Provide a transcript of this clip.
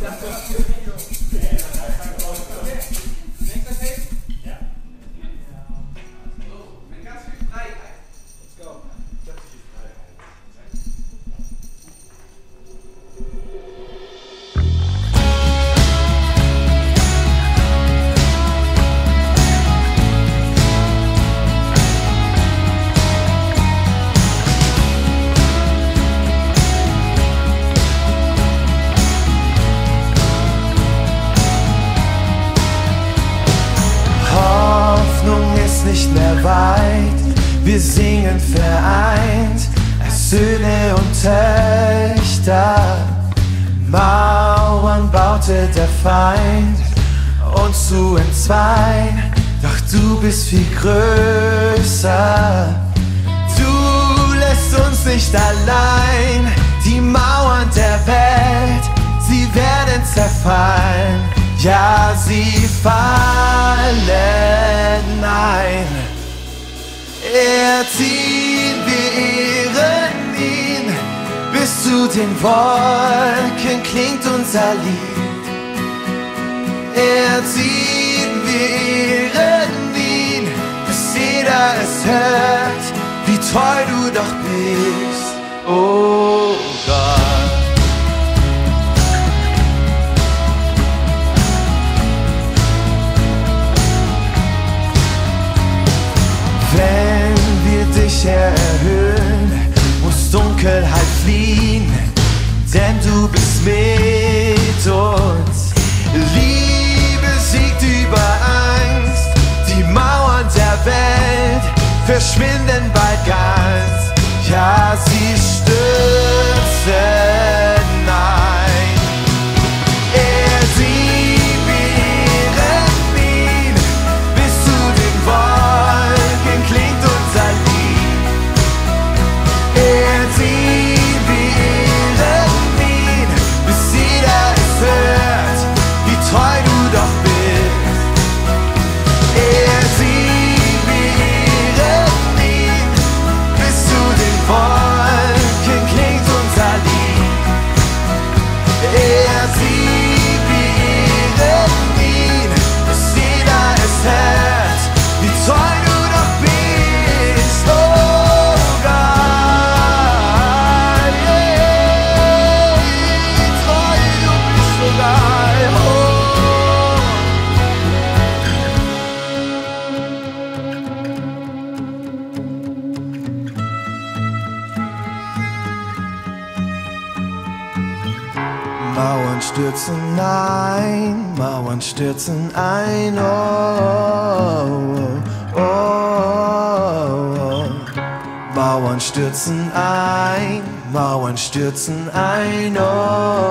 Nicht mehr weit, wir singen vereint als Söhne und Töchter. Mauern baute der Feind uns zu entzweien, doch du bist viel größer. Du lässt uns nicht allein, die Mauern der Welt, sie werden zerfallen. Ja, sie fallen ein. Erziehen wir ehren ihn, bis zu den Wolken klingt unser Lied. Erziehen wir ehren ihn, bis jeder es hört, wie treu du doch bist, oh Gott. Wenn wir dich erhöhen, muss Dunkelheit fliehen, denn du bist mit uns. Liebe siegt über Angst, die Mauern der Welt verschwinden bald ganz. Ja, sie stürzen ein. Erziehen wir ihn, bis zu den Wolken klingt unser Lied. Erziehen wir ihn, bis jeder es hört, wie treu du doch bist. Erziehen wir ihn, bis zu den Wolken klingt unser Lied. Erziehen wir ihn, bis jeder es hört, wie treu du doch bist, oh Gott, yeah. Wie treu du bist, oh Gott, oh. Mauern stürzen ein, Mauern stürzen ein, oh, oh, oh. Mauern stürzen ein, Mauern stürzen ein, oh.